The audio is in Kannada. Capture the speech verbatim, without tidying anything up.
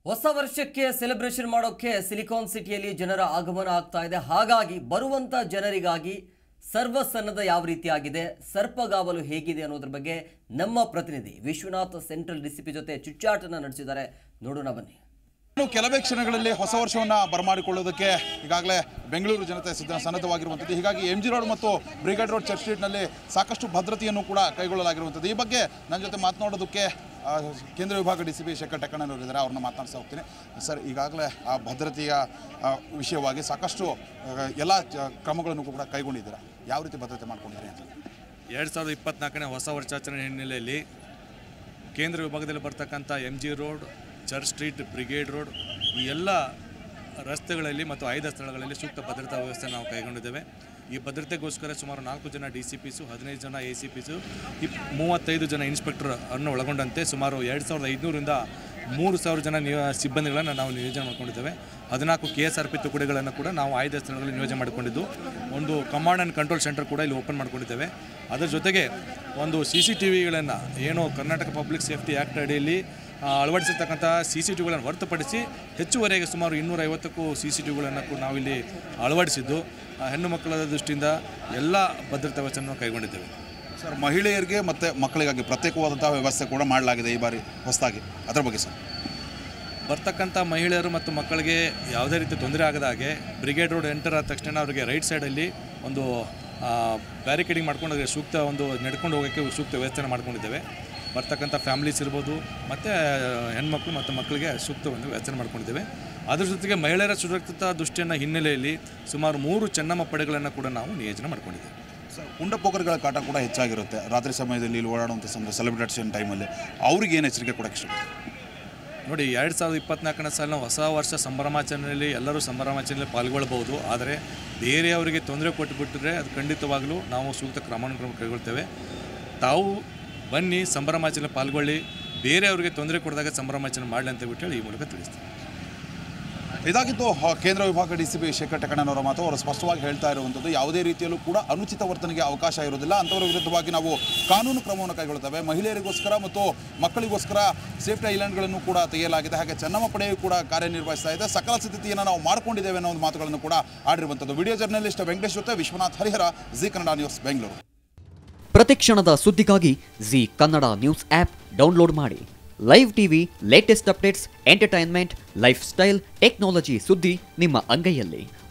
ಹೊಸ ವರ್ಷಕ್ಕೆ ಸೆಲೆಬ್ರೇಷನ್ ಮಾಡೋಕೆ ಸಿಲಿಕಾನ್ ಸಿಟಿಯಲ್ಲಿ ಜನರ ಆಗಮನ ಆಗ್ತಾ ಇದೆ. ಹಾಗಾಗಿ ಬರುವಂತ ಜನರಿಗಾಗಿ ಸರ್ವಸನ್ನದ ಯಾವ ರೀತಿಯಾಗಿದೆ, ಸರ್ಪಗಾವಲು ಹೇಗಿದೆ ಅನ್ನೋದ್ರ ಬಗ್ಗೆ ನಮ್ಮ ಪ್ರತಿನಿಧಿ ವಿಶ್ವನಾಥ್ ಸೆಂಟ್ರಲ್ ಡಿಸಿಪಿ ಜೊತೆ ಚುಚ್ಚಾಟನ ನಡೆಸಿದ್ದಾರೆ. ನೋಡೋಣ ಬನ್ನಿ. ಕೆಲವೇ ಕ್ಷಣಗಳಲ್ಲಿ ಹೊಸ ವರ್ಷವನ್ನು ಬರಮಾಡಿಕೊಳ್ಳೋದಕ್ಕೆ ಈಗಾಗಲೇ ಬೆಂಗಳೂರು ಜನತೆ ಸಿದ್ಧ ಸನ್ನದ್ಧವಾಗಿರುವಂಥದ್ದು. ಹೀಗಾಗಿ ಎಂ ಜಿ ರೋಡ್ ಮತ್ತು ಬ್ರಿಗೇಡ್ ರೋಡ್ ಚರ್ಚ್ ಸ್ಟ್ರೀಟ್ನಲ್ಲಿ ಸಾಕಷ್ಟು ಭದ್ರತೆಯನ್ನು ಕೂಡ ಕೈಗೊಳ್ಳಲಾಗಿರುವಂಥದ್ದು. ಈ ಬಗ್ಗೆ ನನ್ನ ಜೊತೆ ಮಾತನಾಡೋದಕ್ಕೆ ಕೇಂದ್ರ ವಿಭಾಗ ಡಿ ಸಿ ಪಿ ಶೇಖರ್ ಟೆಕ್ಕಣ್ಣನವರಿದ್ದಾರೆ. ಅವ್ರನ್ನ ಮಾತನಾಡ್ತಾ ಹೋಗ್ತೀನಿ. ಸರ್, ಈಗಾಗಲೇ ಆ ಭದ್ರತೆಯ ವಿಷಯವಾಗಿ ಸಾಕಷ್ಟು ಎಲ್ಲ ಕ್ರಮಗಳನ್ನು ಕೂಡ ಕೈಗೊಂಡಿದ್ದೀರಾ. ಯಾವ ರೀತಿ ಭದ್ರತೆ ಮಾಡ್ಕೊಂಡಿದ್ದೀರಿ ಅಂತ? ಎರಡು ಸಾವಿರದ ಇಪ್ಪತ್ನಾಲ್ಕನೇ ಹೊಸ ವರ್ಷಾಚರಣೆ ಹಿನ್ನೆಲೆಯಲ್ಲಿ ಕೇಂದ್ರ ವಿಭಾಗದಲ್ಲಿ ಬರ್ತಕ್ಕಂಥ M G Road, Church Street, Brigade Road ಈ ಎಲ್ಲ ರಸ್ತೆಗಳಲ್ಲಿ ಮತ್ತು ಆಯ್ದ ಸ್ಥಳಗಳಲ್ಲಿ ಸೂಕ್ತ ಭದ್ರತಾ ವ್ಯವಸ್ಥೆ ನಾವು ಕೈಗೊಂಡಿದ್ದೇವೆ. ಈ ಭದ್ರತೆಗೋಸ್ಕರ ಸುಮಾರು ನಾಲ್ಕು ಜನ ಡಿ ಸಿ ಪಿಸು, ಹದಿನೈದು ಜನ ಎ ಸಿ ಪಿಸು, ಇಪ್ ಮೂವತ್ತೈದು ಜನ ಇನ್ಸ್ಪೆಕ್ಟರ್ ಅನ್ನು ಒಳಗೊಂಡಂತೆ ಸುಮಾರು ಎರಡು ಸಾವಿರದ ಐದುನೂರಿಂದ ಮೂರು ಸಾವಿರ ಜನ ನಿಯ ಸಿಬ್ಬಂದಿಗಳನ್ನು ನಾವು ನಿಯೋಜನೆ ಮಾಡಿಕೊಂಡಿದ್ದೇವೆ. ಹದಿನಾಲ್ಕು ಕೆ ಎಸ್ ಆರ್ ಪಿ ತುಕಡಿಗಳನ್ನು ಕೂಡ ನಾವು ಆಯ್ದ ಸ್ಥಳಗಳಲ್ಲಿ ನಿಯೋಜನೆ ಮಾಡಿಕೊಂಡಿದ್ದು, ಒಂದು ಕಮಾಂಡ್ ಆ್ಯಂಡ್ ಕಂಟ್ರೋಲ್ ಸೆಂಟರ್ ಕೂಡ ಇಲ್ಲಿ ಓಪನ್ ಮಾಡಿಕೊಂಡಿದ್ದೇವೆ. ಅದರ ಜೊತೆಗೆ ಒಂದು ಸಿ ಸಿ ಟಿ ವಿಗಳನ್ನು ಏನು ಕರ್ನಾಟಕ ಪಬ್ಲಿಕ್ ಸೇಫ್ಟಿ ಆ್ಯಕ್ಟ್ ಅಡಿಯಲ್ಲಿ ಅಳವಡಿಸಿರ್ತಕ್ಕಂಥ ಸಿ ಸಿ ಟಿ ವಿಗಳನ್ನು ಹೊರತುಪಡಿಸಿ ಹೆಚ್ಚುವರೆಗೆ ಸುಮಾರು ಇನ್ನೂರ ಐವತ್ತಕ್ಕೂ ಸಿ ಸಿ ಟಿ ವಿಗಳನ್ನು ಕೂಡ ನಾವಿಲ್ಲಿ ಅಳವಡಿಸಿದ್ದು, ಹೆಣ್ಣು ಮಕ್ಕಳ ದೃಷ್ಟಿಯಿಂದ ಎಲ್ಲ ಭದ್ರತಾ ವ್ಯವಸ್ಥೆಯನ್ನು ಕೈಗೊಂಡಿದ್ದೇವೆ. ಸರ್, ಮಹಿಳೆಯರಿಗೆ ಮತ್ತು ಮಕ್ಕಳಿಗಾಗಿ ಪ್ರತ್ಯೇಕವಾದಂಥ ವ್ಯವಸ್ಥೆ ಕೂಡ ಮಾಡಲಾಗಿದೆ ಈ ಬಾರಿ ಹೊಸದಾಗಿ. ಅದರ ಬಗ್ಗೆ ಸರ್, ಬರ್ತಕ್ಕಂಥ ಮಹಿಳೆಯರು ಮತ್ತು ಮಕ್ಕಳಿಗೆ ಯಾವುದೇ ರೀತಿ ತೊಂದರೆ ಆಗದ ಹಾಗೆ ಬ್ರಿಗೇಡ್ ರೋಡ್ ಎಂಟರ್ ಆದ ತಕ್ಷಣ ಅವರಿಗೆ ರೈಟ್ ಸೈಡಲ್ಲಿ ಒಂದು ಬ್ಯಾರಿಕೇಡಿಂಗ್ ಮಾಡ್ಕೊಂಡು ಸೂಕ್ತ ಒಂದು ನಡ್ಕೊಂಡು ಹೋಗೋಕ್ಕೆ ಸೂಕ್ತ ವ್ಯವಸ್ಥೆನ ಮಾಡ್ಕೊಂಡಿದ್ದೇವೆ. ಬರ್ತಕ್ಕಂಥ ಫ್ಯಾಮಿಲೀಸ್ ಇರ್ಬೋದು ಮತ್ತು ಹೆಣ್ಮಕ್ಳು ಮತ್ತು ಮಕ್ಕಳಿಗೆ ಸೂಕ್ತ ಒಂದು ವ್ಯವಸ್ಥೆ ಮಾಡ್ಕೊಂಡಿದ್ದೇವೆ. ಅದ್ರ ಜೊತೆಗೆ ಮಹಿಳೆಯರ ಸುರಕ್ಷತಾ ದೃಷ್ಟಿಯನ್ನು ಹಿನ್ನೆಲೆಯಲ್ಲಿ ಸುಮಾರು ಮೂರು ಚೆನ್ನಮ್ಮ ಪಡೆಗಳನ್ನು ಕೂಡ ನಾವು ನಿಯೋಜನೆ ಮಾಡ್ಕೊಂಡಿದ್ದೇವೆ. ಸರ್, ಉಂಡಪೋಕರಿಗಳ ಕಾಟ ಕೂಡ ಹೆಚ್ಚಾಗಿರುತ್ತೆ ರಾತ್ರಿ ಸಮಯದಲ್ಲಿ ಇಲ್ಲಿ ಓಡಾಡುವಂಥ ಸಮಯ ಸೆಲೆಬ್ರೇಷನ್ ಟೈಮಲ್ಲಿ. ಅವ್ರಿಗೆ ಏನು ಎಚ್ಚರಿಕೆ ಕೊಡೋಕ್ಕೆ ಇಷ್ಟ? ನೋಡಿ, ಎರಡು ಸಾವಿರದ ಇಪ್ಪತ್ನಾಲ್ಕನೇ ಸಾಲಿನ ಹೊಸ ವರ್ಷ ಸಂಭ್ರಮಾಚರಣೆಯಲ್ಲಿ ಎಲ್ಲರೂ ಸಂಭ್ರಮಾಚರಣೆಯಲ್ಲಿ ಪಾಲ್ಗೊಳ್ಬೋದು. ಆದರೆ ಬೇರೆಯವರಿಗೆ ತೊಂದರೆ ಕೊಟ್ಟುಬಿಟ್ಟರೆ ಅದು ಖಂಡಿತವಾಗಲೂ ನಾವು ಸೂಕ್ತ ಕ್ರಮವನ್ನು ಕೈಗೊಳ್ತೇವೆ. ತಾವು ಬನ್ನಿ, ಸಂಭ್ರಮಾಚರಣೆ ಪಾಲ್ಗೊಳ್ಳಿ, ಬೇರೆಯವರಿಗೆ ತೊಂದರೆ ಕೊಡಿದಾಗ ಸಂಭ್ರಮಾಚರಣೆ ಮಾಡಲಿ ಅಂತ ಬಿಟ್ಟು ಈ ಮೂಲಕ ತಿಳಿಸ್ತೀವಿ. ಇದಾಗಿತ್ತು ಕೇಂದ್ರ ವಿಭಾಗ ಡಿ ಸಿ ಪಿ ಶೇಖರ್ ಟೆಕ್ಕಣ್ಣನವರ ಮಾತು. ಅವರು ಸ್ಪಷ್ಟವಾಗಿ ಹೇಳ್ತಾ ಇರುವಂಥದ್ದು, ಯಾವುದೇ ರೀತಿಯಲ್ಲೂ ಕೂಡ ಅನುಚಿತ ವರ್ತನೆಗೆ ಅವಕಾಶ ಇರೋದಿಲ್ಲ. ಅಂಥವರ ವಿರುದ್ಧವಾಗಿ ನಾವು ಕಾನೂನು ಕ್ರಮವನ್ನು ಕೈಗೊಳ್ಳುತ್ತೇವೆ. ಮಹಿಳೆಯರಿಗೋಸ್ಕರ ಮತ್ತು ಮಕ್ಕಳಿಗೋಸ್ಕರ ಸೇಫ್ಟಿ ಐಲ್ಯಾಂಡ್ಗಳನ್ನು ಕೂಡ ತೆಗೆಯಲಾಗಿದೆ. ಹಾಗೆ ಚೆನ್ನಮ್ಮ ಪಡೆಯು ಕೂಡ ಕಾರ್ಯನಿರ್ವಹಿಸ್ತಾ ಇದೆ. ಸಕಲ ಸಿದ್ಧತೆಯನ್ನು ನಾವು ಮಾಡಿಕೊಂಡಿದ್ದೇವೆ ಅನ್ನೋ ಒಂದು ಮಾತುಗಳನ್ನು ಕೂಡ ಆಡಿರುವಂಥದ್ದು. ವಿಡಿಯೋ ಜರ್ನಲಿಸ್ಟ್ ವೆಂಕಟೇಶ್ ಜೊತೆ ವಿಶ್ವನಾಥ್ ಹರಿಹರ, ಜಿ ಕನ್ನಡ ನ್ಯೂಸ್, ಬೆಂಗಳೂರು. ಪ್ರತಿಕ್ಷಣದ ಸುದ್ದಿಗಾಗಿ Zee Kannada news app download ಮಾಡಿ. Live TV, latest updates, entertainment, lifestyle, technology ಸುದ್ದಿ ನಿಮ್ಮ ಅಂಗೈಯಲ್ಲಿ.